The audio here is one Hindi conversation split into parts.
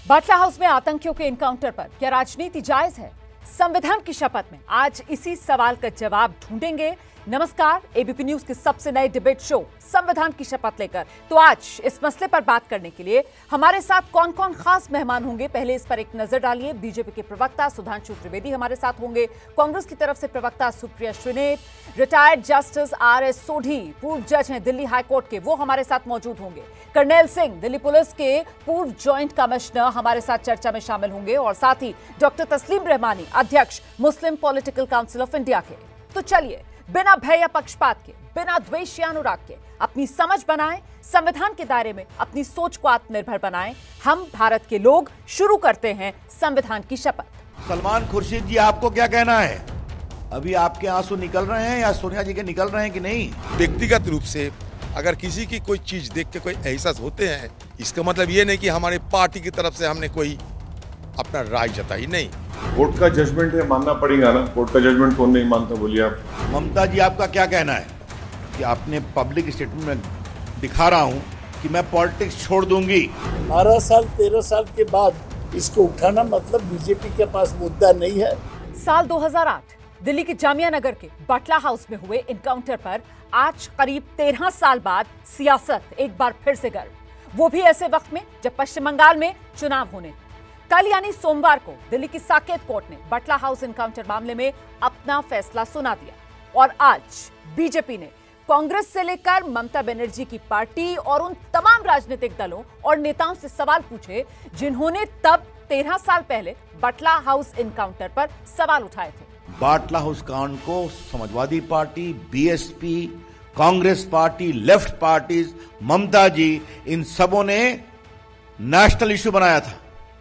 बाटला हाउस में आतंकियों के इनकाउंटर पर क्या राजनीति जायज है? संविधान की शपथ में आज इसी सवाल का जवाब ढूंढेंगे। नमस्कार, एबीपी न्यूज के सबसे नए डिबेट शो संविधान की शपथ लेकर तो आज इस मसले पर बात करने के लिए हमारे साथ कौन कौन खास मेहमान होंगे, पहले इस पर एक नजर डालिए। बीजेपी के प्रवक्ता सुधांशु त्रिवेदी हमारे साथ होंगे, कांग्रेस की तरफ से प्रवक्ता Supriya Shrinate, retired justice RS Sodhi, पूर्व जज हैं दिल्ली हाईकोर्ट के, वो हमारे साथ मौजूद होंगे। कर्नैल सिंह, दिल्ली पुलिस के पूर्व ज्वाइंट कमिश्नर, हमारे साथ चर्चा में शामिल होंगे और साथ ही डॉक्टर तस्लीम रहमानी, अध्यक्ष Muslim political council of India के। तो चलिए, बिना भय या पक्षपात के, बिना द्वेष या अनुराग के अपनी समझ बनाएं, संविधान के दायरे में अपनी सोच को आत्मनिर्भर बनाएं। हम भारत के लोग शुरू करते हैं संविधान की शपथ। सलमान खुर्शीद जी, आपको क्या कहना है? अभी आपके आंसू निकल रहे हैं या सोनिया जी के निकल रहे हैं कि नहीं? व्यक्तिगत रूप से अगर किसी की कोई चीज देख के कोई एहसास होते हैं, इसका मतलब ये नहीं कि हमारे पार्टी की तरफ से हमने कोई अपना राय जताई, नहीं। कोर्ट का जजमेंट है, मानना पड़ेगा ना। कोर्ट का जजमेंट कौन नहीं मानता, बोलिए आप। ममता जी, आपका क्या कहना है कि आपने पब्लिक स्टेटमेंट में दिखा रहा हूं कि मैं पॉलिटिक्स छोड़ दूंगी? 12 साल 13 साल के बाद इसको उठाना मतलब बीजेपी के पास मुद्दा नहीं है। साल 2008 दिल्ली के जामिया नगर के बाटला हाउस में हुए इनकाउंटर पर आज करीब 13 साल बाद सियासत एक बार फिर से गर्म, वो भी ऐसे वक्त में जब पश्चिम बंगाल में चुनाव होने थे। कल यानी सोमवार को दिल्ली की साकेत कोर्ट ने बाटला हाउस इनकाउंटर मामले में अपना फैसला सुना दिया और आज बीजेपी ने कांग्रेस से लेकर ममता बनर्जी की पार्टी और उन तमाम राजनीतिक दलों और नेताओं से सवाल पूछे जिन्होंने तब 13 साल पहले बाटला हाउस इनकाउंटर पर सवाल उठाए थे। बाटला हाउस कांड को Samajwadi party, BSP, Congress party, left parties, Mamata ji, इन सबों ने नेशनल इश्यू बनाया था,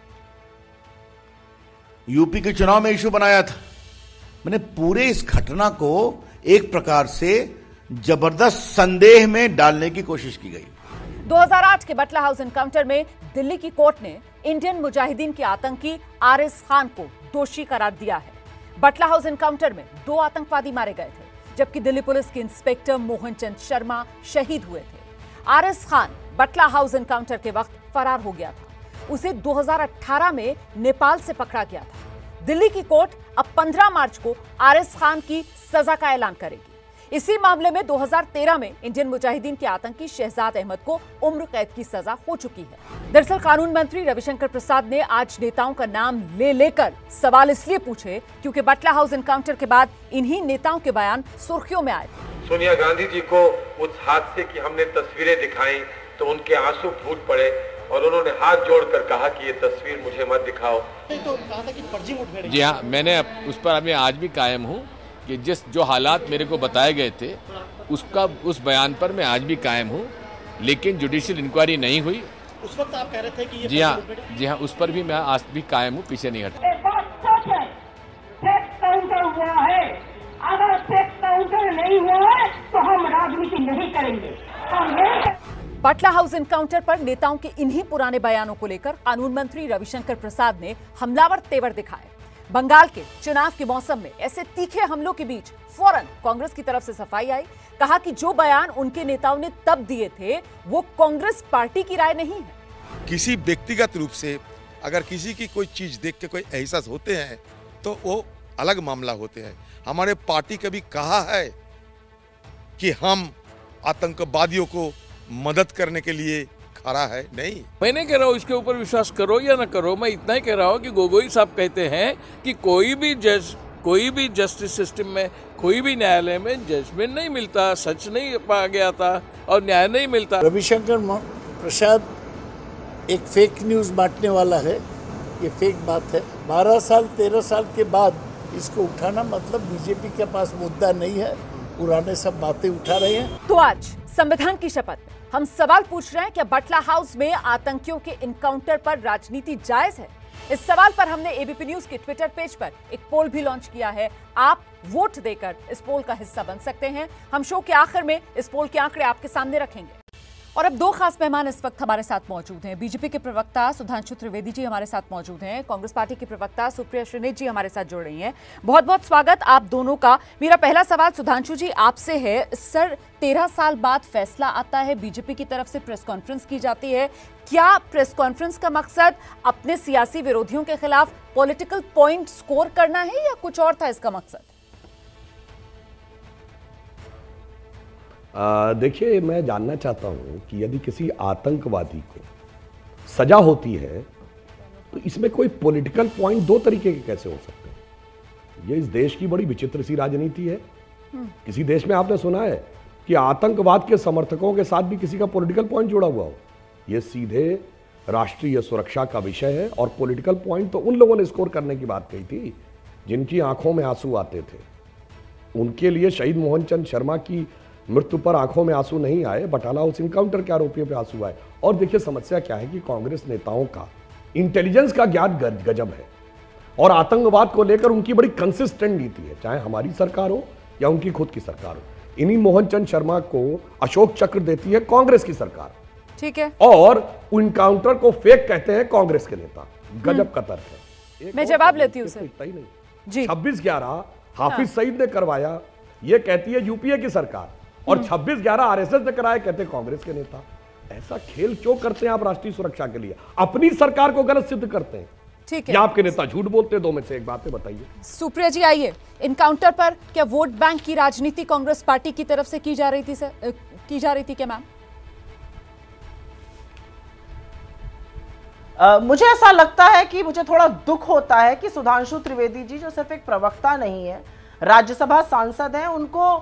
यूपी के चुनाव में इश्यू बनाया था। मैंने पूरे इस घटना को एक प्रकार से जबरदस्त संदेह में डालने की कोशिश की गई। 2008 के बाटला हाउस एनकाउंटर में दिल्ली की कोर्ट ने इंडियन मुजाहिदीन के आतंकी आरएस खान को दोषी करार दिया है। बाटला हाउस एनकाउंटर में 2 आतंकवादी मारे गए थे, जबकि दिल्ली पुलिस के इंस्पेक्टर मोहन चंद शर्मा शहीद हुए थे। RS Khan Batla house encounter के वक्त फरार हो गया था। उसे 2018 में नेपाल से पकड़ा गया था। दिल्ली की कोर्ट अब 15 मार्च को आरएस खान की सजा का ऐलान करेगी। इसी मामले में 2013 में इंडियन मुजाहिदीन के आतंकी शहजाद अहमद को उम्र कैद की सजा हो चुकी है। दरअसल कानून मंत्री रविशंकर प्रसाद ने आज नेताओं का नाम लेकर सवाल इसलिए पूछे क्योंकि बाटला हाउस एनकाउंटर के बाद इन्हीं नेताओं के बयान सुर्खियों में आए थे। सोनिया गांधी जी को उस हादसे की हमने तस्वीरें दिखाई तो उनके आंसू फूट पड़े और उन्होंने हाथ जोड़कर कहा कि ये तस्वीर मुझे मत दिखाओ। तो कहा था कि फर्जी मुठभेड़। जी हाँ, मैंने उस पर अभी आज भी कायम हूँ कि जो हालात मेरे को बताए गए थे उस बयान पर मैं आज भी कायम हूँ, लेकिन जुडिशियल इंक्वायरी नहीं हुई। उस वक्त आप कह रहे थे कि ये जी हाँ, उस पर भी मैं आज भी कायम हूँ, पीछे नहीं हटा। काउंटर हुआ है, अगर सेक्स काउंटर नहीं हुआ है तो हम राजनीति नहीं करेंगे। बाटला हाउस एनकाउंटर पर नेताओं के इन्हीं पुराने बयानों को लेकर कानून मंत्री रविशंकर प्रसाद ने हमलावर तेवर दिखाए। बंगाल के चुनाव के मौसम में ऐसे तीखे हमलों के बीच फौरन कांग्रेस की तरफ से सफाई आई, कहा कि जो बयान उनके नेताओं ने तब दिए थे वो कांग्रेस पार्टी की राय नहीं है। किसी व्यक्तिगत रूप से अगर किसी की कोई चीज देख के कोई एहसास होते हैं तो वो अलग मामला होते हैं। हमारे पार्टी कभी कहा है कि हम आतंकवादियों को मदद करने के लिए खड़ा है? नहीं। मैं नहीं कह रहा हूँ इसके ऊपर विश्वास करो या ना करो, मैं इतना ही कह रहा हूँ कि गोगोई साहब कहते हैं कि कोई भी जस्टिस सिस्टम में, कोई भी न्यायालय में जजमेंट नहीं मिलता, सच नहीं पाया गया था और न्याय नहीं मिलता। रविशंकर प्रसाद एक फेक न्यूज बांटने वाला है, ये फेक बात है। 12 साल 13 साल के बाद इसको उठाना मतलब बीजेपी के पास मुद्दा नहीं है, पुराने सब बातें उठा रहे हैं। तो आज संविधान की शपथ में हम सवाल पूछ रहे हैं कि बाटला हाउस में आतंकियों के इनकाउंटर पर राजनीति जायज है? इस सवाल पर हमने एबीपी न्यूज के ट्विटर पेज पर एक पोल भी लॉन्च किया है। आप वोट देकर इस पोल का हिस्सा बन सकते हैं। हम शो के आखिर में इस पोल के आंकड़े आपके सामने रखेंगे। और अब दो खास मेहमान इस वक्त हमारे साथ मौजूद हैं। बीजेपी के प्रवक्ता सुधांशु त्रिवेदी जी हमारे साथ मौजूद हैं, कांग्रेस पार्टी की प्रवक्ता सुप्रिया श्रीनेत जी हमारे साथ जुड़ रही हैं। बहुत बहुत स्वागत आप दोनों का। मेरा पहला सवाल सुधांशु जी आपसे है। सर, 13 साल बाद फैसला आता है, बीजेपी की तरफ से प्रेस कॉन्फ्रेंस की जाती है। क्या प्रेस कॉन्फ्रेंस का मकसद अपने सियासी विरोधियों के खिलाफ पॉलिटिकल पॉइंट स्कोर करना है या कुछ और था इसका मकसद? देखिए, मैं जानना चाहता हूं कि यदि किसी आतंकवादी को सजा होती है तो इसमें कोई पॉलिटिकल पॉइंट दो तरीके के कैसे हो सकते हैं? ये इस देश की बड़ी विचित्र सी राजनीति है। किसी देश में आपने सुना है कि आतंकवाद के समर्थकों के साथ भी किसी का पॉलिटिकल पॉइंट जुड़ा हुआ हो? यह सीधे राष्ट्रीय सुरक्षा का विषय है और पॉलिटिकल पॉइंट तो उन लोगों ने स्कोर करने की बात कही थी जिनकी आंखों में आंसू आते थे। उनके लिए शहीद मोहन चंद शर्मा की मृत्यु पर आंखों में आंसू नहीं आए, बटाला हाउस इनकाउंटर के आरोपियों पे आंसू आए। और देखिए, समस्या क्या है कि कांग्रेस नेताओं का इंटेलिजेंस का ज्ञान गजब है और आतंकवाद को लेकर उनकी बड़ी कंसिस्टेंट नीति है, चाहे हमारी सरकार हो या उनकी खुद की सरकार हो। इन्हीं मोहन चंद शर्मा को अशोक चक्र देती है कांग्रेस की सरकार, ठीक है, और इनकाउंटर को फेक कहते हैं कांग्रेस के नेता। गजब का तर्क है। मैं जवाब लेती हूँ सर। इतना ही नहीं, 26/11 हाफिज सईद ने करवाया, ये कहती है यूपीए की सरकार, और 26/11 आरएसएस ने कराया, कहते कांग्रेस के नेता। ऐसा खेल क्यों करते हैं आप राष्ट्रीय सुरक्षा के लिए? अपनी सरकार को गलत सिद्ध करते हैं, ठीक है। या आपके नेता झूठ बोलते हैं? दो में से एक बात है, बताइए। सुप्रिया जी आइए, इनकाउंटर पर क्या वोट बैंक की राजनीति कांग्रेस पार्टी की तरफ से की जा रही थी सर, की जा रही थी क्या मैम? मुझे ऐसा लगता है कि मुझे थोड़ा दुख होता है कि सुधांशु त्रिवेदी जी, जो सिर्फ एक प्रवक्ता नहीं है, राज्यसभा सांसद हैं, उनको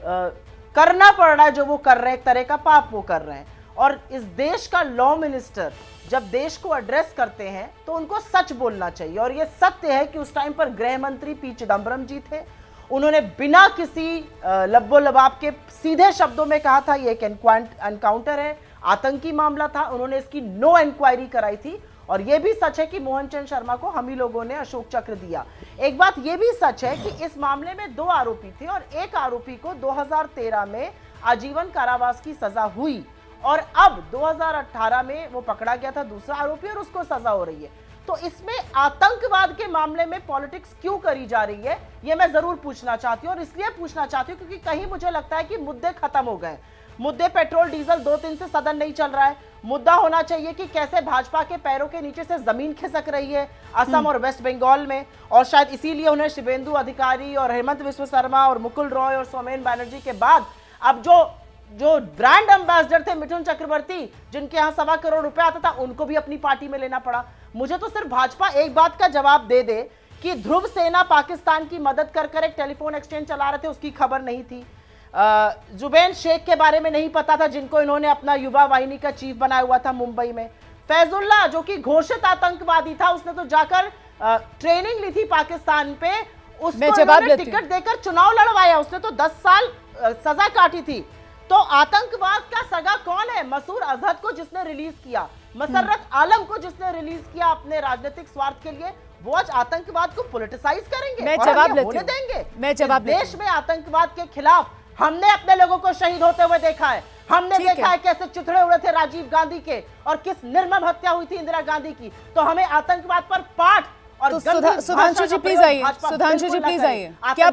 करना पड़ रहा है जो वो कर रहे हैं, एक तरह का पाप वो कर रहे हैं। और इस देश का लॉ मिनिस्टर जब देश को एड्रेस करते हैं तो उनको सच बोलना चाहिए, और ये सत्य है कि उस टाइम पर गृह मंत्री पी चिदम्बरम जी थे। उन्होंने बिना किसी लब्बो लबाब के सीधे शब्दों में कहा था ये एक एनकाउंटर है, आतंकी मामला था। उन्होंने इसकी नो इंक्वायरी कराई थी। और यह भी सच है कि मोहन चंद शर्मा को हम ही लोगों ने अशोक चक्र दिया। एक बात यह भी सच है कि इस मामले में 2 आरोपी थे और एक आरोपी को 2013 में आजीवन कारावास की सजा हुई, और अब 2018 में वो पकड़ा गया था दूसरा आरोपी और उसको सजा हो रही है। तो इसमें आतंकवाद के मामले में पॉलिटिक्स क्यों करी जा रही है, ये मैं जरूर पूछना चाहती हूँ। और इसलिए पूछना चाहती हूँ क्योंकि कहीं मुझे लगता है कि मुद्दे खत्म हो गए। मुद्दे पेट्रोल डीजल 2-3 से सदन नहीं चल रहा है। मुद्दा होना चाहिए कि कैसे भाजपा के पैरों के नीचे से जमीन खिसक रही है असम और वेस्ट बंगाल में, और शायद इसीलिए उन्हें शिवेंदु अधिकारी और हेमंत विश्व शर्मा और मुकुल रॉय और सौमेन बैनर्जी के बाद अब जो ब्रांड एम्बेसडर थे मिथुन चक्रवर्ती, जिनके यहाँ 1.25 करोड़ रुपए आता था, उनको भी अपनी पार्टी में लेना पड़ा। मुझे तो सिर्फ भाजपा एक बात का जवाब दे दे कि ध्रुव सेना पाकिस्तान की मदद कर एक टेलीफोन एक्सचेंज चला रहे थे, उसकी खबर नहीं थी। जुबैन शेख के बारे में नहीं पता था, जिनको इन्होंने अपना युवा वाहिनी का चीफ बनाया हुआ था मुंबई में। फैजुल्ला, जो कि घोषित आतंकवादी था, उसने तो जाकर ट्रेनिंग ली थी पाकिस्तान पे, उसको इन्होंने टिकट देकर चुनाव लड़वाया, उसने तो 10 साल सजा काटी थी। तो आतंकवाद का सगा कौन है? मसूद अजहर को जिसने रिलीज किया, मसर्रत आलम को जिसने रिलीज किया अपने राजनीतिक स्वार्थ के लिए, वो आज आतंकवाद को पॉलिटिसाइज करेंगे मैं और जवाब होने देंगे? मैं जवाब देश में आतंकवाद के खिलाफ हमने अपने लोगों को शहीद होते हुए देखा है। हमने देखा है कैसे चिथड़े उड़े थे राजीव गांधी के और किस निर्मम हत्या हुई थी इंदिरा गांधी की। तो हमें आतंकवाद पर पाठ और तो सुधांशु जी प्लीज आइए, सुधांशु जी प्लीज आइए। क्या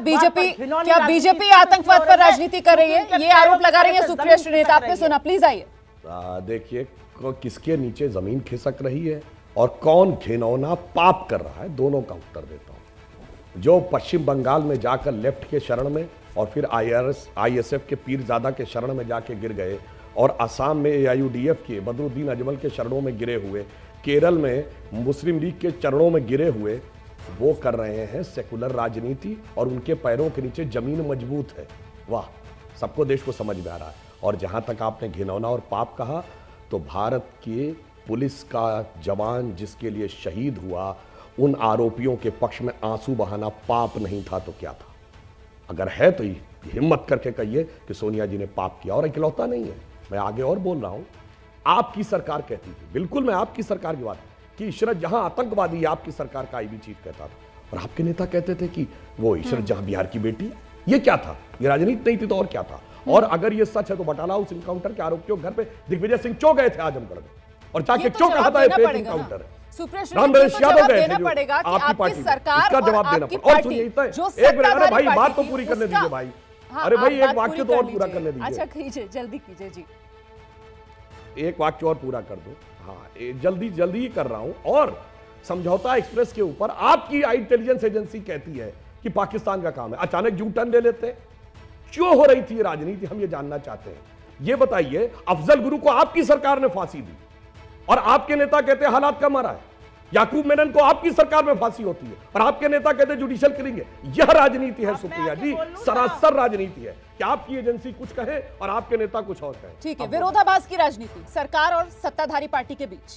बीजेपी आतंकवाद पर राजनीति कर रही है? ये आरोप लगा रही है सुप्रिया श्रीनेत, आपने सुना, प्लीज आइए। देखिए, किसके नीचे जमीन खिसक रही है और कौन घिनौना पाप कर रहा है, दोनों का उत्तर देता हूं। जो पश्चिम बंगाल में जाकर लेफ्ट के शरण में और फिर आईएसएफ के पीरजादा के शरण में जाके गिर गए, और असम में एआईयूडीएफ के बदरुद्दीन अजमल के चरणों में गिरे हुए, केरल में मुस्लिम लीग के चरणों में गिरे हुए, वो कर रहे हैं सेकुलर राजनीति और उनके पैरों के नीचे जमीन मजबूत है। वाह, सबको देश को समझ में आ रहा है। और जहां तक आपने घिनौना और पाप कहा, तो भारत के पुलिस का जवान जिसके लिए शहीद हुआ, उन आरोपियों के पक्ष में आंसू बहाना पाप नहीं था तो क्या था? अगर है तो हिम्मत करके कहिए कि सोनिया जी ने पाप किया, और इकलौता नहीं है। मैं आगे और बोल रहा हूं, आपकी सरकार कहती थी, बिल्कुल मैं आपकी सरकार की बात, कि इशरत जहां आतंकवादी है, आपकी सरकार का आईबी चीफ कहता था, और आपके नेता कहते थे कि वो इशरत जहां बिहार की बेटी। ये क्या था? ये राजनीति नहीं थी तो और क्या था? और अगर ये सच है तो बटाला हाउस इनकाउंटर के आरोपियों के घर पे दिग्विजय सिंह क्यों गए थे आजमगढ़ में, और जाके क्यों कहा था फेक इनकाउंटर है? रामनरेश यादव गए थे आपकी पार्टी, इसका जवाब देना पड़ेगा। और सुनिए एक मिनट, अरे भाई बात तो पूरी करने दीजिए भाई, अरे भाई एक वाक्य तो और पूरा करने दीजिए। अच्छा कीजिए, जल्दी कीजिए जी, एक वाक्य और पूरा कर दो। हाँ जल्दी जल्दी ही कर रहा हूं। और समझौता एक्सप्रेस के ऊपर आपकी इंटेलिजेंस एजेंसी कहती है कि पाकिस्तान का काम है, अचानक यू टर्न ले लेते हैं। क्यों हो रही थी ये राजनीति, हम ये जानना चाहते हैं। ये बताइए, अफजल गुरु को आपकी सरकार ने फांसी दी और आपके नेता कहते हैं हालात का मारा है। याकूब मेनन को आपकी सरकार में फांसी होती है और आपके नेता कहते हैं जुडिशियल करेंगे। यह राजनीति है सुप्रिया जी, सरासर राजनीति है कि आपकी एजेंसी कुछ कहे और आपके नेता कुछ और कहे। ठीक है, विरोधाभास की राजनीति सरकार और सत्ताधारी पार्टी के बीच।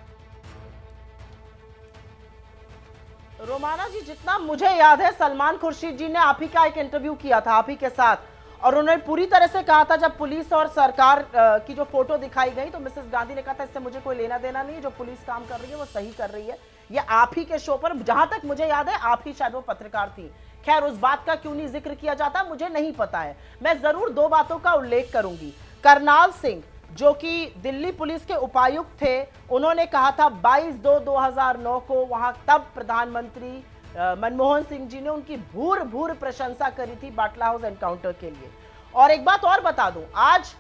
रोमाना जी, जितना मुझे याद है सलमान खुर्शीद जी ने आप ही का एक इंटरव्यू किया था आप ही के साथ, और उन्होंने पूरी तरह से कहा था, जब पुलिस और सरकार की जो फोटो दिखाई गई तो मिसेस गांधी ने कहा था इससे मुझे कोई लेना देना नहीं है, जो पुलिस काम कर रही है वो सही कर रही है। ये आप ही के शो पर, जहां तक मुझे याद है आप ही शायद वो पत्रकार थी। खैर उस बात का क्यों नहीं जिक्र किया जाता मुझे नहीं पता है। मैं जरूर दो बातों का उल्लेख करूंगी। करनाल सिंह जो कि दिल्ली पुलिस के उपायुक्त थे, उन्होंने कहा था 22/2/2009 को वहां तब प्रधानमंत्री मनमोहन सिंह जी ने उनकी भूर प्रशंसा करी थी बाटला हाउस एनकाउंटर के लिए। और एक बात और बता दूं, आज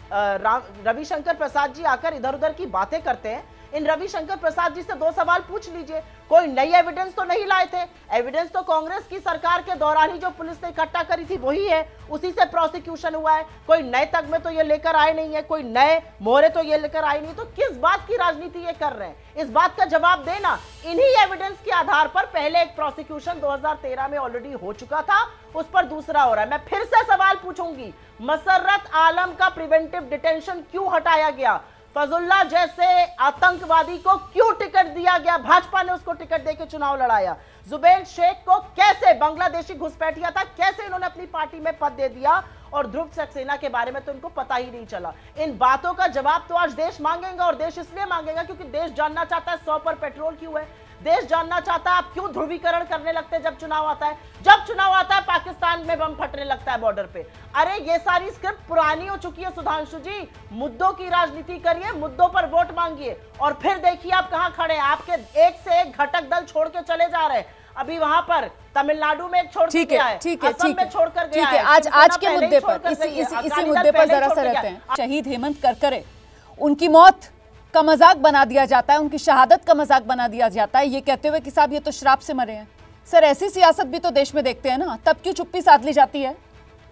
रविशंकर प्रसाद जी आकर इधर उधर की बातें करते हैं। इन रविशंकर प्रसाद जी से दो सवाल पूछ लीजिए, कोई नई एविडेंस तो नहीं लाए थे। एविडेंस तो कांग्रेस की सरकार के दौरान ही जो पुलिस ने इकट्ठा करी थी वही है, उसी से प्रोसिक्यूशन हुआ है। कोई नए तगमे तो ये लेकर आए नहीं है, कोई नए मोहरे तो ये लेकर आए नहीं। तो किस बात की राजनीति ये कर रहे हैं, इस बात का जवाब देना। इन्हीं एविडेंस के आधार पर पहले एक प्रोसिक्यूशन 2013 में ऑलरेडी हो चुका था, उस पर दूसरा हो रहा है। मैं फिर से सवाल पूछूंगी, मसर्रत आलम का प्रिवेंटिव डिटेंशन क्यों हटाया गया? फजुल्ला जैसे आतंकवादी को क्यों टिकट दिया गया? भाजपा ने उसको टिकट देकर चुनाव लड़ाया। जुबैर शेख को कैसे, बांग्लादेशी घुसपैठिया था, कैसे इन्होंने अपनी पार्टी में पद दे दिया? और ध्रुव सक्सेना के बारे में तो इनको पता ही नहीं चला। इन बातों का जवाब तो आज देश मांगेगा, और देश इसलिए मांगेगा क्योंकि देश जानना चाहता है 100 पर पेट्रोल क्यों है। देश जानना चाहता है आप क्यों ध्रुवीकरण करने लगते हैं जब चुनाव आता है। जब चुनाव आता है पाकिस्तान में बम फटने लगता है बॉर्डर पे। अरे ये सारी स्क्रिप्ट पुरानी हो चुकी है सुधांशु जी। मुद्दों की राजनीति करिए, मुद्दों पर वोट मांगिए, और फिर देखिए आप कहां खड़े हैं। आपके एक से एक घटक दल छोड़ के चले जा रहे हैं। अभी वहां पर तमिलनाडु में एक छोड़ के गया है, असम में छोड़कर गया है। आज के मुद्दे पर, इसी मुद्दे पर जरा सा रहते हैं। शहीद हेमंत करकरे, उनकी मौत का मजाक बना दिया जाता है, उनकी शहादत का मजाक बना दिया जाता है, ये कहते हुए कि साहब ये तो शराब से मरे हैं। सर ऐसी सियासत भी तो देश में देखते हैं ना, तब क्यों चुप्पी साध ली जाती है?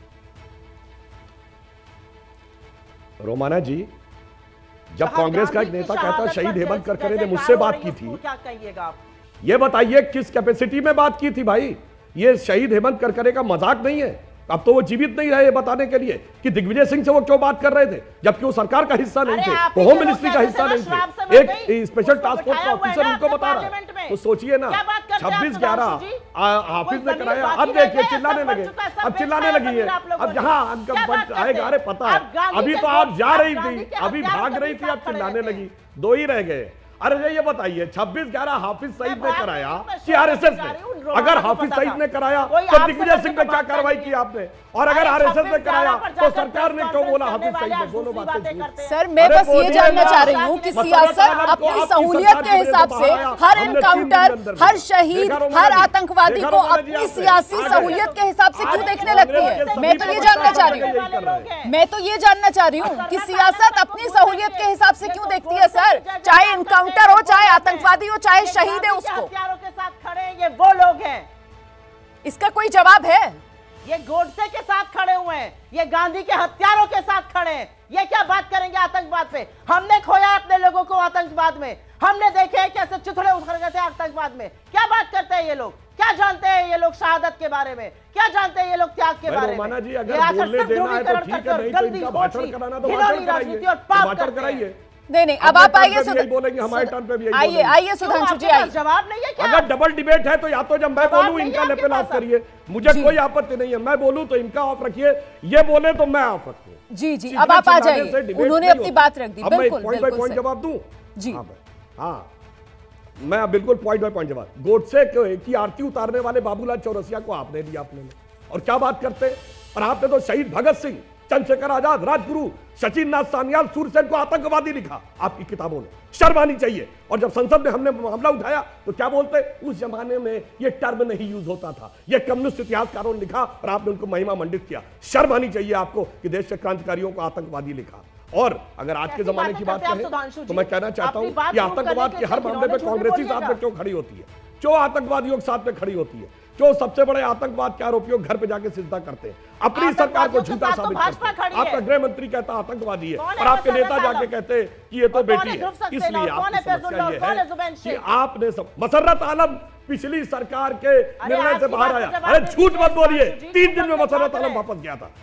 रोमाना जी, जब कांग्रेस का एक नेता कहता शहीद हेमंत करकरे ने मुझसे बात की थी, क्या कहिएगा आप? ये बताइए किस कैपेसिटी में बात की थी भाई? ये शहीद हेमंत करकरे का मजाक नहीं है। अब तो वो जीवित नहीं रहे बताने के लिए कि दिग्विजय सिंह से वो क्यों बात कर ररहे थे, जबकि वो सरकार का हिस्सा नहीं थे, वो होम मिनिस्ट्री का हिस्सा नहीं थे। एक स्पेशल टास्क फोर्स का ऑफिसर उनको बता रहा है। तो सोचिए ना, 26/11 हाफिज ने कराया। अब देखिए चिल्लाने लगे, अब चिल्लाने लगी है। अब जहां आएगा, अरे पता है अभी तो आप जा रही थी, अभी भाग रही थी, अब चिल्लाने लगी। दो ही रह गए। अरे ये बताइए 26/11 हाफिज सईद ने कराया कि आरएसएस ने? अगर हाफिज सईद ने कराया तो दिग्विजय सिंह पे क्या कार्रवाई की आपने? और अगर आरएसएस ने कराया तो सरकार ने क्यों बोला हाफिज सईद ने? दोनों बातें। सर मैं बस ये जानना चाह रही हूँ कि सियासत अपनी सहूलियत के हिसाब से हर एनकाउंटर, हर शहीद, हर आतंकवादी को अपनी सियासी सहूलियत के हिसाब से क्यों देखने लगती है? मैं तो ये जानना चाह रही हूँ कि सियासत अपनी सहूलियत के हिसाब से क्यों देखती है सर? चाहे एनकाउंटर हो, चाहे आतंकवादी हो, चाहे शहीद है, उसको हथियारों के साथ खड़े हैं, ये वो लोग हैं। इसका कोई जवाब है? ये गोडसे के साथ खड़े हुए हैं, ये गांधी के हथियारों के साथ खड़े हैं। ये क्या बात करेंगे आतंकवाद पे? हमने खोया अपने लोगों को आतंकवाद में, हमने देखे कैसे चिथड़े उखड़ गए थे आतंकवाद में। क्या बात करते हैं ये लोग? क्या जानते हैं ये लोग शहादत के बारे में? क्या जानते हैं ये लोग त्याग के बारे में? जी अगर बोलने देना है तो ठीक है, नहीं तो इनका भाषण कराना तो भाषण कराइए। नहीं, अब आप आइए, बोलेंगे हमारे टर्न पे भी आइए सुधांशु जी, आइए। जवाब नहीं है क्या? अगर डबल डिबेट है तो या तो जब मैं बोलूं इनका लेवल ऑफ करिए, मुझे कोई आपत्ति नहीं है। मैं बोलूं तो इनका ऑफ रखिए, ये बोले तो मैं ऑफ रखूं। जी अब आप आ जाइए, उन्होंने अपनी बात रख दी। बिल्कुल पॉइंट बाय पॉइंट जवाब दूं जी। हाँ, मैं बिल्कुल पॉइंट बाय पॉइंट जवाब। गोडसे की आरती उतारने वाले बाबूलाल चौरसिया को आपने दिया अपने में, और क्या बात करते? और आपने तो शहीद भगत सिंह चंद्रशेखर आजाद, राजगुरु, सचिन नाथ सान्याल, सूरसेन को आतंकवादी लिखा आपकी किताबों ने। शर्म आनी चाहिए। और जब संसद में हमने मामला उठाया तो क्या बोलते, उस जमाने में ये टर्म नहीं यूज होता था, ये कम्युनिस्ट इतिहासकारों ने लिखा और आपने उनको महिमा मंडित किया। शर्म आनी चाहिए आपको कि देश के क्रांतिकारियों को आतंकवादी लिखा। और अगर आज के जमाने की बात करें तो मैं कहना चाहता हूं कि आतंकवाद के हर मामले में कांग्रेसी साथ में क्यों खड़ी होती है, क्यों आतंकवादियों के साथ में खड़ी होती है, क्यों सबसे बड़े आतंकवाद के आरोपियों घर पे जाके सिजदा करते हैं, अपनी सरकार को झूठा साबित करते हैं। आपका गृह मंत्री कहता आतंकवादी है और आपके नेता जाके कहते हैं कि ये तो बेटी है। इसलिए आपकी समस्या ये है कि आपने सब मसर्रत आलम पिछली सरकार के निर्णय से बाहर आया। अरे झूठ मत बोलिए, 3 दिन में मसर्रत आलम वापस गया था,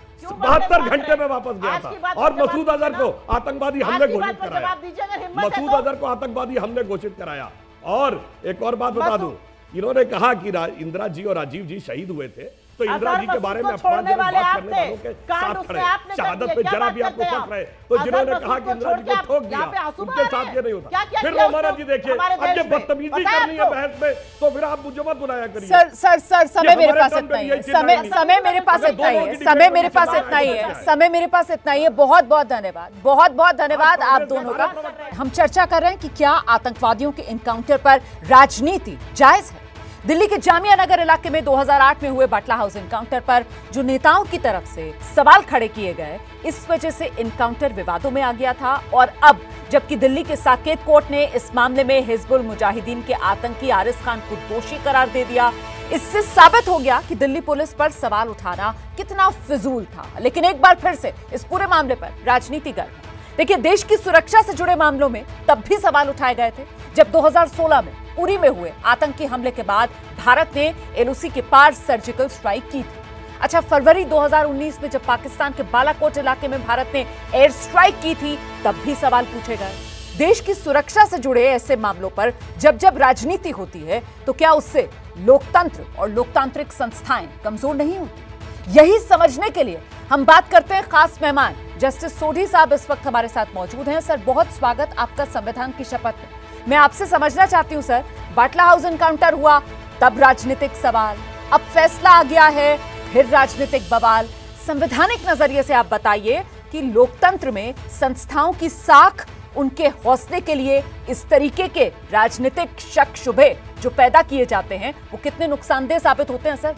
72 घंटे में वापस गया था। और मसूद अजहर को आतंकवादी हमने घोषित कराया, मसूद अजहर को आतंकवादी हमने घोषित कराया। और एक और बात बता दूं, इन्होंने कहा कि इंदिरा जी और राजीव जी शहीद हुए थे, तो इंदिरा जी के बारे में अपमानजनक बात करने वालों के साथ खड़े, शहादत पे जरा भी आपको शक रहे तो जिन्होंने कहा कि इंदिरा जी को ठोक दिया उनके साथ ये नहीं होता। फिर रोमाना जी देखिए, अब जब बदतमीजी करनी है बहस में तो फिर आप मुझे मत बुलाया करिए। सर समय मेरे पास इतना ही है, समय मेरे पास इतना ही है, समय मेरे पास इतना ही है, समय मेरे पास इतना ही है। बहुत बहुत धन्यवाद, बहुत बहुत धन्यवाद आप दोनों का। हम चर्चा कर रहे हैं कि क्या आतंकवादियों के इनकाउंटर पर राजनीति जायज है। दिल्ली के जामिया नगर इलाके में 2008 में हुए बाटला हाउस इनकाउंटर पर जो नेताओं की तरफ से सवाल खड़े किए गए, इस वजह से इनकाउंटर विवादों में आ गया था। और अब जबकि दिल्ली के साकेत कोर्ट ने इस मामले में हिजबुल मुजाहिदीन के आतंकी आरिस खान को दोषी करार दे दिया, इससे साबित हो गया कि दिल्ली पुलिस पर सवाल उठाना कितना फिजूल था। लेकिन एक बार फिर से इस पूरे मामले पर राजनीति गर्म है। देखिए, देश की सुरक्षा से जुड़े मामलों में तब भी सवाल उठाए गए थे जब 2016 में उरी में हुए आतंकी हमले के बाद भारत ने एलओसी के पार सर्जिकल स्ट्राइक की थी। अच्छा, फरवरी 2019 में जब पाकिस्तान के बालाकोट इलाके में भारत ने एयर स्ट्राइक की थी, तब भी सवाल पूछे गए। देश की सुरक्षा से जुड़े ऐसे मामलों पर जब जब राजनीति होती है तो क्या उससे लोकतंत्र और लोकतांत्रिक संस्थाएं कमजोर नहीं होती? यही समझने के लिए हम बात करते हैं खास मेहमान जस्टिस सोढ़ी साहब इस वक्त हमारे साथ मौजूद हैं। सर, बहुत स्वागत आपका संविधान की शपथ में। मैं आपसे समझना चाहती हूं सर, बाटला हाउस एनकाउंटर हुआ तब राजनीतिक सवाल, अब फैसला आ गया है फिर राजनीतिक बवाल। संवैधानिक नजरिए से आप बताइए कि लोकतंत्र में संस्थाओं की साख, उनके हौसले के लिए इस तरीके के राजनीतिक शक शुबे जो पैदा किए जाते हैं वो कितने नुकसानदेह साबित होते हैं सर?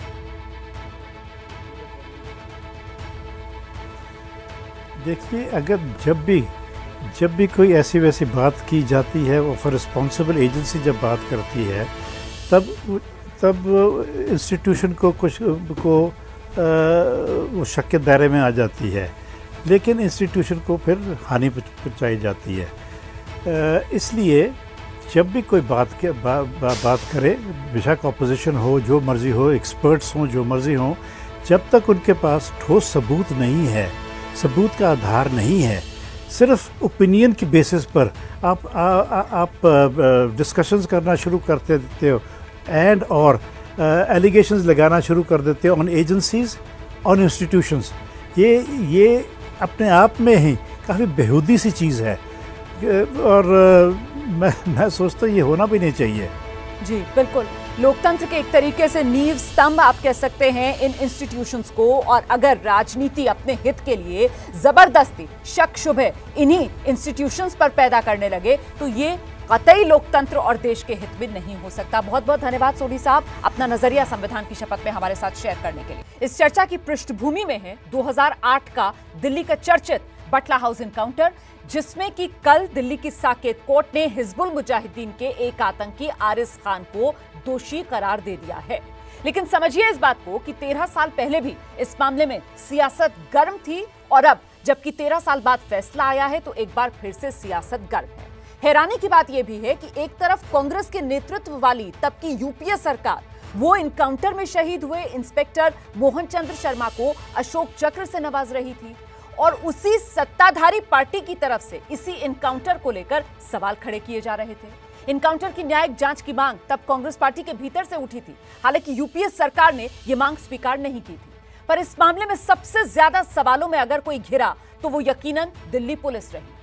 देखिए, अगर जब भी कोई ऐसी वैसी बात की जाती है, वो फिर रिस्पॉन्सिबल एजेंसी जब बात करती है तब इंस्टीट्यूशन को वो शक के दायरे में आ जाती है, लेकिन इंस्टीट्यूशन को फिर हानि पहुंचाई जाती है। इसलिए जब भी कोई बात करे, बेशक ऑपोजिशन हो, जो मर्जी हो, एक्सपर्ट्स हों, जो मर्जी हों, जब तक उनके पास ठोस सबूत नहीं है, सबूत का आधार नहीं है, सिर्फ ओपिनियन की बेसिस पर आप डिस्कशंस करना शुरू कर देते हो एंड और एलिगेशंस लगाना शुरू कर देते हो ऑन एजेंसीज, ऑन इंस्टीट्यूशंस। ये अपने आप में ही काफ़ी बेहूदी सी चीज़ है और मैं सोचता हूँ ये होना भी नहीं चाहिए। जी बिल्कुल, लोकतंत्र के एक तरीके से नींव स्तंभ आप कह सकते हैं इन इंस्टीट्यूशंस को, और अगर राजनीति अपने हित के लिए जबरदस्ती शक शुबे इन्हीं इंस्टीट्यूशंस पर पैदा करने लगे तो ये कतई लोकतंत्र और देश के हित में नहीं हो सकता। बहुत बहुत धन्यवाद सोढ़ी साहब, अपना नजरिया संविधान की शपथ में हमारे साथ शेयर करने के लिए। इस चर्चा की पृष्ठभूमि में है 2008 का दिल्ली का चर्चित बाटला हाउस एनकाउंटर, जिसमें कि कल दिल्ली की साकेत कोर्ट ने हिजबुल मुजाहिदीन के एक आतंकी आरिस खान को दोषी करार दे दिया है। लेकिन समझिए इस बात को कि 13 साल पहले भी इस मामले में सियासत गर्म थी और अब जबकि 13 साल बाद फैसला आया है तो एक बार फिर से सियासत गर्म है। हैरानी की बात यह भी है कि एक तरफ कांग्रेस के नेतृत्व वाली तब की यूपीए सरकार वो इनकाउंटर में शहीद हुए इंस्पेक्टर मोहन चंद्र शर्मा को अशोक चक्र से नवाज रही थी, और उसी सत्ताधारी पार्टी की तरफ से इसी इनकाउंटर को लेकर सवाल खड़े किए जा रहे थे। इनकाउंटर की न्यायिक जांच की मांग तब कांग्रेस पार्टी के भीतर से उठी थी, हालांकि यूपीए सरकार ने यह मांग स्वीकार नहीं की थी। पर इस मामले में सबसे ज्यादा सवालों में अगर कोई घिरा तो वो यकीनन दिल्ली पुलिस रही।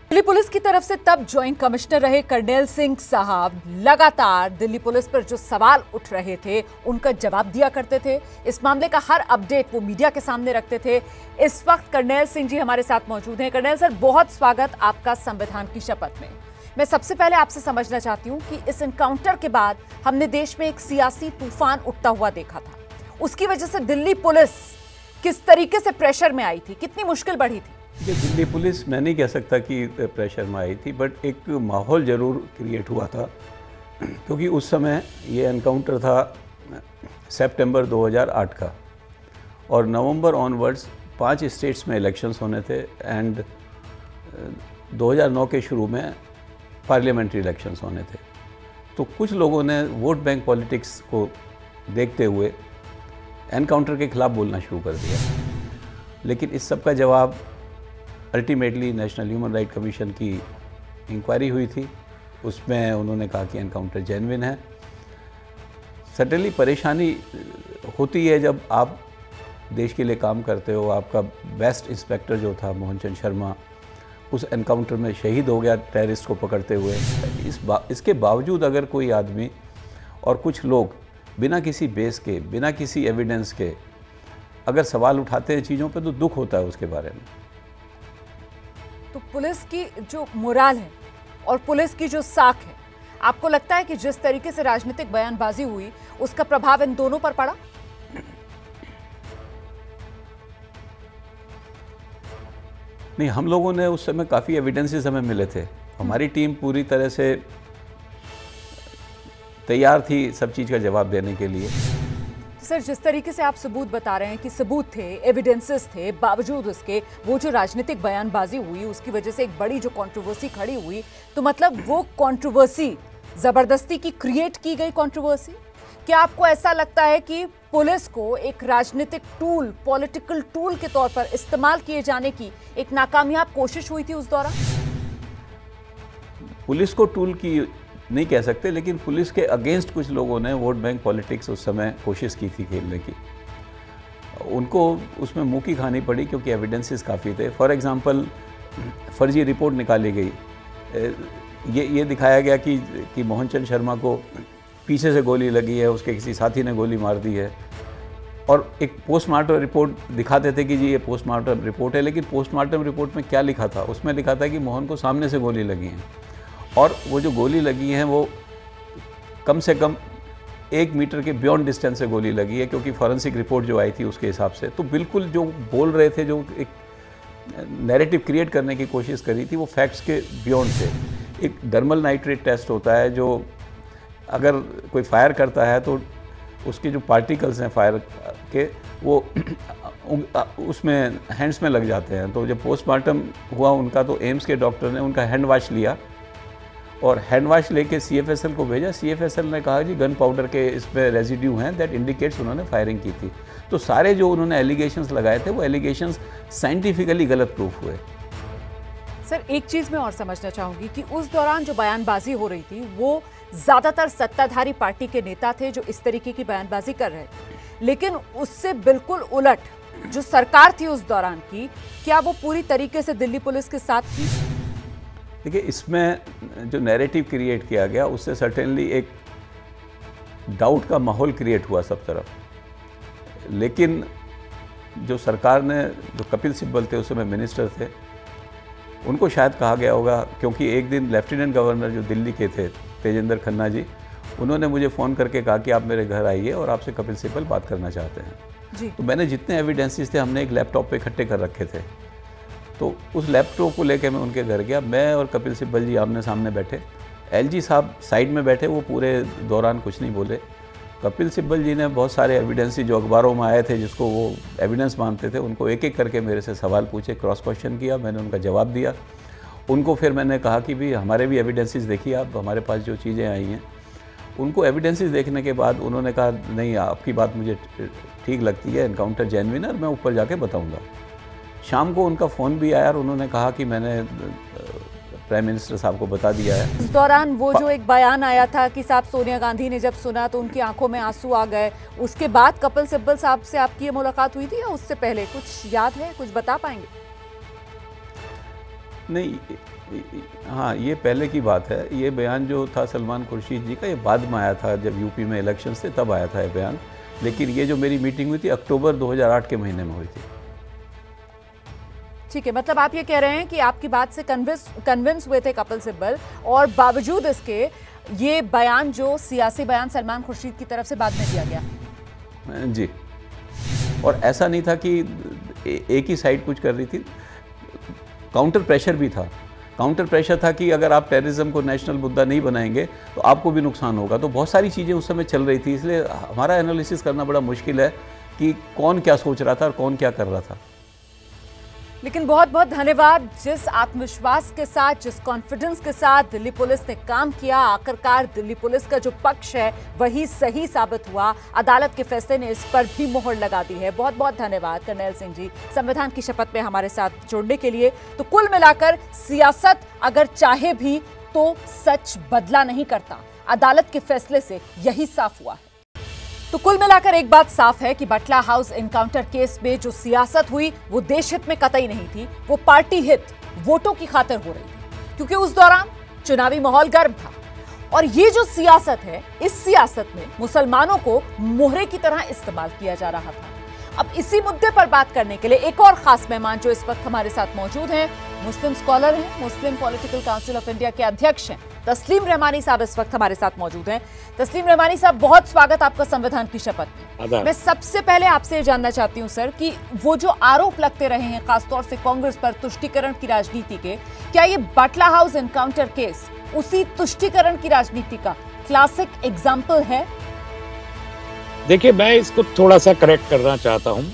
दिल्ली पुलिस की तरफ से तब ज्वाइंट कमिश्नर रहे कर्नैल सिंह साहब लगातार दिल्ली पुलिस पर जो सवाल उठ रहे थे उनका जवाब दिया करते थे। इस मामले का हर अपडेट वो मीडिया के सामने रखते थे। इस वक्त कर्नैल सिंह जी हमारे साथ मौजूद हैं। कर्नैल सर, बहुत स्वागत आपका संविधान की शपथ में। मैं सबसे पहले आपसे समझना चाहती हूँ कि इस एनकाउंटर के बाद हमने देश में एक सियासी तूफान उठता हुआ देखा था। उसकी वजह से दिल्ली पुलिस किस तरीके से प्रेशर में आई थी, कितनी मुश्किल बढ़ी थी? ये दिल्ली पुलिस मैं नहीं कह सकता कि प्रेशर में आई थी, बट एक माहौल ज़रूर क्रिएट हुआ था, क्योंकि उस समय ये एनकाउंटर था सितंबर 2008 का, और नवंबर ऑनवर्ड्स 5 स्टेट्स में इलेक्शंस होने थे, एंड 2009 के शुरू में पार्लियामेंट्री इलेक्शंस होने थे। तो कुछ लोगों ने वोट बैंक पॉलिटिक्स को देखते हुए एनकाउंटर के खिलाफ बोलना शुरू कर दिया। लेकिन इस सब का जवाब ultimately national human right commission की इंक्वायरी हुई थी। उसमें उन्होंने कहा कि एनकाउंटर जेन्युइन है। सडनली परेशानी होती है जब आप देश के लिए काम करते हो। आपका बेस्ट इंस्पेक्टर जो था मोहन चंद शर्मा, उस एनकाउंटर में शहीद हो गया टेररिस्ट को पकड़ते हुए। इसके बावजूद अगर कोई आदमी और कुछ लोग बिना किसी बेस के, बिना किसी एविडेंस के अगर सवाल उठाते हैं चीज़ों पे, तो दुख होता है उसके बारे में। तो पुलिस की जो मोराल है और पुलिस की जो साख है, आपको लगता है कि जिस तरीके से राजनीतिक बयानबाजी हुई उसका प्रभाव इन दोनों पर पड़ा? नहीं, हम लोगों ने उस समय काफ़ी एविडेंसेस हमें मिले थे। हमारी टीम पूरी तरह से तैयार थी सब चीज़ का जवाब देने के लिए। सर, जिस तरीके से आप सबूत बता रहे हैं कि सबूत थे, एविडेंसेस थे, बावजूद उसके वो जो राजनीतिक बयानबाजी हुई उसकी वजह से एक बड़ी जो कंट्रोवर्सी खड़ी हुई, तो मतलब वो कंट्रोवर्सी जबरदस्ती की क्रिएट की गई कंट्रोवर्सी? क्या आपको ऐसा लगता है कि पुलिस को एक राजनीतिक टूल, पॉलिटिकल टूल के तौर पर इस्तेमाल किए जाने की एक नाकामयाब कोशिश हुई थी उस दौरान? पुलिस को टूल की नहीं कह सकते, लेकिन पुलिस के अगेंस्ट कुछ लोगों ने वोट बैंक पॉलिटिक्स उस समय कोशिश की थी खेलने की। उनको उसमें मुंह की खानी पड़ी, क्योंकि एविडेंसेस काफ़ी थे। फॉर एग्जांपल, फर्जी रिपोर्ट निकाली गई। ये दिखाया गया कि मोहन चंद शर्मा को पीछे से गोली लगी है, उसके किसी साथी ने गोली मार दी है, और एक पोस्टमार्टम रिपोर्ट दिखाते थे कि जी ये पोस्टमार्टम रिपोर्ट है। लेकिन पोस्टमार्टम रिपोर्ट में क्या लिखा था? उसमें लिखा था कि मोहन को सामने से गोली लगी है, और वो जो गोली लगी है वो कम से कम 1 मीटर के बियॉन्ड डिस्टेंस से गोली लगी है, क्योंकि फॉरेंसिक रिपोर्ट जो आई थी उसके हिसाब से। तो बिल्कुल जो बोल रहे थे, जो एक नैरेटिव क्रिएट करने की कोशिश करी थी, वो फैक्ट्स के बियॉन्ड थे। एक डर्मल नाइट्रेट टेस्ट होता है, जो अगर कोई फायर करता है तो उसके जो पार्टिकल्स हैं फायर के, वो उसमें हैंड्स में लग जाते हैं। तो जब पोस्टमार्टम हुआ उनका, तो एम्स के डॉक्टर ने उनका हैंड वॉश लिया, और हैंड वॉश लेके CFSL को भेजा। CFSL ने कहा जी गन पाउडर के इसमें रेजिड्यू हैं, दैट इंडिकेट्स उन्होंने फायरिंग की थी। तो सारे जो उन्होंने एलिगेशंस लगाए थे, वो एलिगेशंस साइंटिफिकली गलत प्रूफ हुए। सर, एक चीज़ मैं और समझना चाहूँगी कि उस दौरान जो बयानबाजी हो रही थी वो ज़्यादातर सत्ताधारी पार्टी के नेता थे जो इस तरीके की बयानबाजी कर रहे थे, लेकिन उससे बिल्कुल उलट जो सरकार थी उस दौरान की, क्या वो पूरी तरीके से दिल्ली पुलिस के साथ थी? देखिए, इसमें जो नैरेटिव क्रिएट किया गया उससे सर्टेनली एक डाउट का माहौल क्रिएट हुआ सब तरफ। लेकिन जो सरकार ने, जो कपिल सिब्बल थे उस समय मिनिस्टर थे, उनको शायद कहा गया होगा, क्योंकि एक दिन लेफ्टिनेंट गवर्नर जो दिल्ली के थे तेजेंद्र खन्ना जी, उन्होंने मुझे फ़ोन करके कहा कि आप मेरे घर आइए और आपसे कपिल सिब्बल बात करना चाहते हैं जी। तो मैंने जितने एविडेंसेस थे हमने एक लैपटॉप पे इकट्ठे कर रखे थे। तो उस लैपटॉप को लेकर मैं उनके घर गया। मैं और कपिल सिब्बल जी आमने सामने बैठे, LG साहब साइड में बैठे, वो पूरे दौरान कुछ नहीं बोले। कपिल सिब्बल जी ने बहुत सारे एविडेंसेस जो अखबारों में आए थे, जिसको वो एविडेंस मानते थे, उनको एक एक करके मेरे से सवाल पूछे, क्रॉस क्वेश्चन किया। मैंने उनका जवाब दिया। उनको फिर मैंने कहा कि भी हमारे भी एविडेंसेस देखिए आप, हमारे पास जो चीज़ें आई हैं। उनको एविडेंसेस देखने के बाद उन्होंने कहा नहीं, आपकी बात मुझे ठीक लगती है, एनकाउंटर जेन्युइन है और मैं ऊपर जाके बताऊंगा। शाम को उनका फ़ोन भी आया और उन्होंने कहा कि मैंने प्राइम मिनिस्टर साहब को बता दिया है। उस दौरान वो जो एक बयान आया था कि साहब सोनिया गांधी ने जब सुना तो उनकी आंखों में आंसू आ गए, उसके बाद कपिल सिब्बल साहब से आपकी ये मुलाकात हुई थी या उससे पहले? कुछ याद है, कुछ बता पाएंगे? नहीं, हाँ, ये पहले की बात है। ये बयान जो था सलमान खुर्शीद जी का, ये बाद में आया था, जब यूपी में इलेक्शंस थे तब आया था ये बयान। लेकिन ये जो मेरी मीटिंग हुई थी अक्टूबर 2008 के महीने में हुई थी। ठीक है, मतलब आप ये कह रहे हैं कि आपकी बात से कन्विंस हुए थे कपिल सिब्बल, और बावजूद इसके ये बयान जो सियासी बयान सलमान खुर्शीद की तरफ से बाद में दिया गया। जी, और ऐसा नहीं था कि एक ही साइड कुछ कर रही थी, काउंटर प्रेशर भी था। काउंटर प्रेशर था कि अगर आप टेररिज्म को नेशनल मुद्दा नहीं बनाएंगे तो आपको भी नुकसान होगा। तो बहुत सारी चीज़ें उस समय चल रही थी, इसलिए हमारा एनालिसिस करना बड़ा मुश्किल है कि कौन क्या सोच रहा था और कौन क्या कर रहा था। लेकिन बहुत बहुत धन्यवाद, जिस आत्मविश्वास के साथ, जिस कॉन्फिडेंस के साथ दिल्ली पुलिस ने काम किया, आखिरकार दिल्ली पुलिस का जो पक्ष है वही सही साबित हुआ। अदालत के फैसले ने इस पर भी मोहर लगा दी है। बहुत बहुत धन्यवाद करनैल सिंह जी, संविधान की शपथ में हमारे साथ जुड़ने के लिए। तो कुल मिलाकर सियासत अगर चाहे भी तो सच बदला नहीं करता, अदालत के फैसले से यही साफ हुआ है। तो कुल मिलाकर एक बात साफ है कि बटला हाउस एनकाउंटर केस में जो सियासत हुई वो देश हित में कतई नहीं थी, वो पार्टी हित, वोटों की खातिर हो रही थी, क्योंकि उस दौरान चुनावी माहौल गर्म था। और ये जो सियासत है, इस सियासत में मुसलमानों को मोहरे की तरह इस्तेमाल किया जा रहा था। अब इसी मुद्दे पर बात करने के लिए एक और खास मेहमान जो इस वक्त हमारे साथ मौजूद हैं, मुस्लिम स्कॉलर हैं, Muslim political council of India के अध्यक्ष हैं तस्लीम रहमानी साहब इस वक्त हमारे साथ मौजूद हैं। तस्लीम रहमानी साहब, बहुत स्वागत आपका संविधान की शपथ में। मैं सबसे पहले आपसे जानना चाहती हूं सर कि वो जो आरोप लगते रहे हैं खासतौर से कांग्रेस पर तुष्टीकरण की राजनीति के, क्या ये बटला हाउस एनकाउंटर केस उसी तुष्टीकरण की राजनीति का क्लासिक एग्जाम्पल है? देखिए, मैं इसको थोड़ा सा करेक्ट करना चाहता हूं।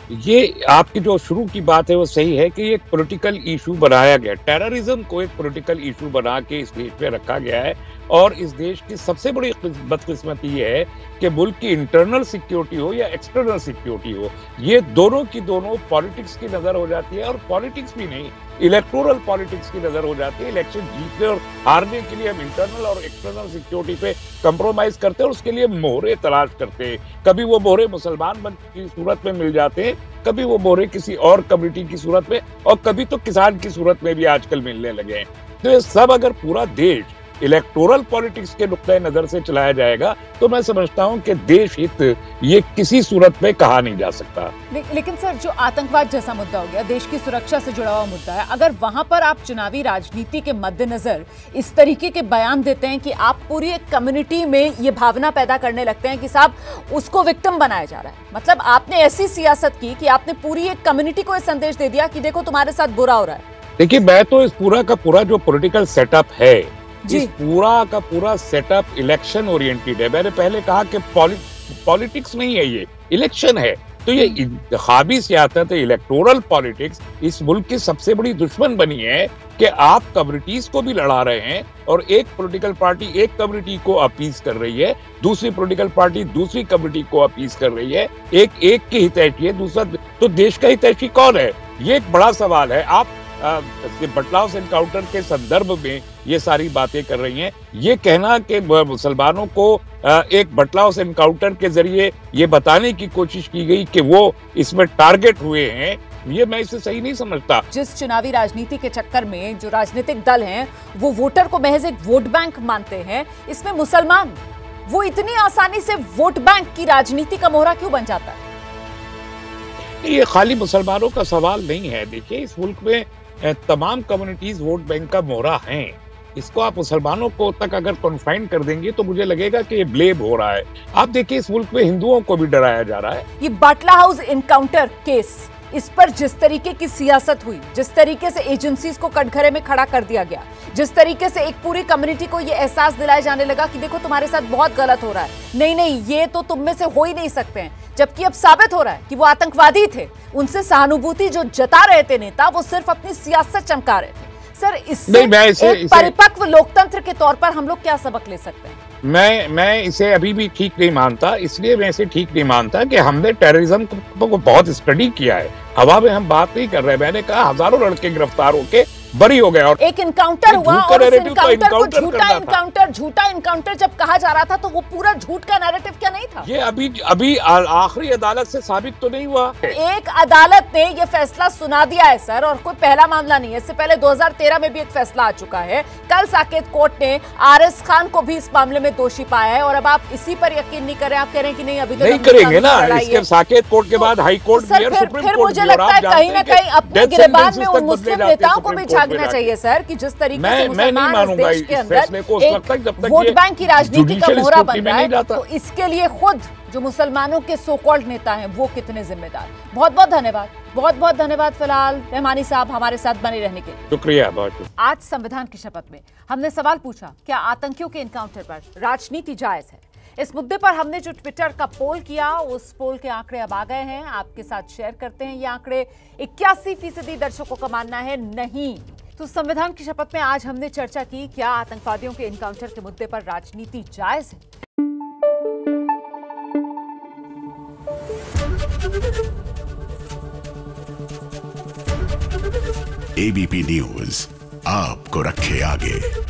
ये आपकी जो शुरू की बात है वो सही है कि एक पॉलिटिकल इशू बनाया गया, टेररिज्म को एक पॉलिटिकल इशू बना के इस देश में रखा गया है। और इस देश की सबसे बड़ी बदकिस्मती ये है कि मुल्क की इंटरनल सिक्योरिटी हो या एक्सटर्नल सिक्योरिटी हो, ये दोनों की दोनों पॉलिटिक्स की नजर हो जाती है। और पॉलिटिक्स भी नहीं, इलेक्टोरल पॉलिटिक्स की नजर हो जाती है। इलेक्शन जीतने और हारने के लिए हम इंटरनल और एक्सटर्नल सिक्योरिटी पे कंप्रोमाइज करते हैं और उसके लिए मोहरे तलाश करते हैं। कभी वो मोहरे मुसलमान की सूरत में मिल जाते हैं, कभी वो मोहरे किसी और कम्युनिटी की सूरत में, और कभी तो किसान की सूरत में भी आजकल मिलने लगे हैं। तो ये सब अगर पूरा देश इलेक्टोरल पॉलिटिक्स के नुक्ते नजर से चलाया जाएगा तो मैं समझता हूं कि देश हित ये किसी सूरत में कहा नहीं जा सकता। लेकिन सर, जो आतंकवाद जैसा मुद्दा हो गया, देश की सुरक्षा से जुड़ा हुआ मुद्दा है, अगर वहां पर आप चुनावी राजनीति के मद्देनजर इस तरीके के बयान देते हैं कि आप पूरी एक कम्युनिटी में ये भावना पैदा करने लगते हैं कि साहब उसको विक्टिम बनाया जा रहा है, मतलब आपने ऐसी सियासत की कि आपने पूरी एक कम्युनिटी को ये संदेश दे दिया कि देखो तुम्हारे साथ बुरा हो रहा है। देखिए, मैं तो इस पूरा का पूरा जो पॉलिटिकल सेटअप है, इस पूरा का पूरा सेटअप इलेक्शन ओरिएंटेड है। मैंने पहले कहा कि पॉलिटिक्स नहीं है, ये इलेक्शन है। तो ये इंतखाबी सियासत है, इलेक्टोरल पॉलिटिक्स इस मुल्क की सबसे बड़ी दुश्मन बनी है कि आप कम्युनिटीज को भी लड़ा रहे हैं और एक पॉलिटिकल पार्टी एक कम्युनिटी को अपीज कर रही है, दूसरी पॉलिटिकल पार्टी दूसरी कम्युनिटी को अपीज कर रही है। एक की हितैषी है, दूसरा तो देश का हितैषी कौन है? ये एक बड़ा सवाल है। आप बटला हाउस एनकाउंटर के संदर्भ में ये सारी बातें कर रही हैं। ये कहना कि मुसलमानों को एक बटला हाउस एनकाउंटर के जरिए ये बताने की कोशिश की गई कि वो इसमें टारगेट हुए हैं, ये मैं इसे सही नहीं समझता। जिस चुनावी राजनीति के चक्कर में जो राजनीतिक दल हैं वो वोटर को महज एक वोट बैंक मानते हैं, इसमें मुसलमान वो इतनी आसानी से वोट बैंक की राजनीति का मोहरा क्यों बन जाता है? ये खाली मुसलमानों का सवाल नहीं है। देखिए, इस मुल्क में तमाम कम्युनिटीज वोट बैंक का मोहरा हैं। इसको आप मुसलमानों को तक अगर कन्फाइन कर देंगे तो मुझे लगेगा कि ये ब्लेम हो रहा है। आप देखिए, इस मुल्क में हिंदुओं को भी डराया जा रहा है। ये बटला हाउस एनकाउंटर केस, इस पर जिस तरीके की सियासत हुई, जिस तरीके से एजेंसीज को कटघरे में खड़ा कर दिया गया, जिस तरीके से एक पूरी कम्युनिटी को ये एहसास दिलाया जाने लगा कि देखो तुम्हारे साथ बहुत गलत हो रहा है, नहीं ये तो तुम में से हो ही नहीं सकते हैं, जबकि अब साबित हो रहा है कि वो आतंकवादी थे। उनसे सहानुभूति जो जता रहे थे नेता, वो सिर्फ अपनी सियासत चमका रहे थे। सर, इससे एक परिपक्व लोकतंत्र के तौर पर हम लोग क्या सबक ले सकते हैं? मैं इसे अभी भी ठीक नहीं मानता। इसलिए मैं इसे ठीक नहीं मानता कि हमने टेररिज्म को बहुत स्टडी किया है। हवा में हम बात नहीं कर रहे। मैंने कहा हजारों लड़के गिरफ्तार होके बरी हो गया। और एक इनकाउंटर हुआ और उस इनकाउंटर को झूठा इनकाउंटर जब कहा जा रहा था तो वो पूरा झूठ का नैरेटिव क्या नहीं था? ये अभी आखिरी अदालत से साबित तो नहीं हुआ। एक अदालत ने ये फैसला सुना दिया है सर, और कोई पहला मामला नहीं है। इससे पहले 2013 में भी एक फैसला आ चुका है। कल साकेत कोर्ट ने आरएस खान को भी इस मामले में दोषी पाया है, और अब आप इसी पर यकीन नहीं करें, आप कह रहे हैं कि नहीं अभी तो नहीं करेंगे ना। इसके साकेत कोर्ट के बाद हाई कोर्ट भी और सुप्रीम कोर्ट भी। मुझे लगता है कहीं ना कहीं अपने गिरबान में उन मुस्लिम नेताओं को भी झांकना चाहिए सर, कि जिस तरीके से मुसलमान इस देश के अंदर एक वोट बैंक की राजनीति का मोहरा बन रहा है, तो इसके लिए खुद जो मुसलमानों के सो कॉल्ड नेता हैं वो कितने जिम्मेदार। बहुत बहुत धन्यवाद, बहुत बहुत धन्यवाद फिलहाल रहमानी साहब हमारे साथ बने रहने के लिए। शुक्रिया। बहुत आज संविधान की शपथ में हमने सवाल पूछा, क्या आतंकियों के एनकाउंटर पर राजनीति जायज है? इस मुद्दे पर हमने जो ट्विटर का पोल किया, उस पोल के आंकड़े अब आ गए हैं, आपके साथ शेयर करते हैं। ये आंकड़े 81% दर्शकों का मानना है नहीं। तो संविधान की शपथ में आज हमने चर्चा की, क्या आतंकवादियों के एनकाउंटर के मुद्दे पर राजनीति जायज है? एबीपी न्यूज आपको रखे आगे।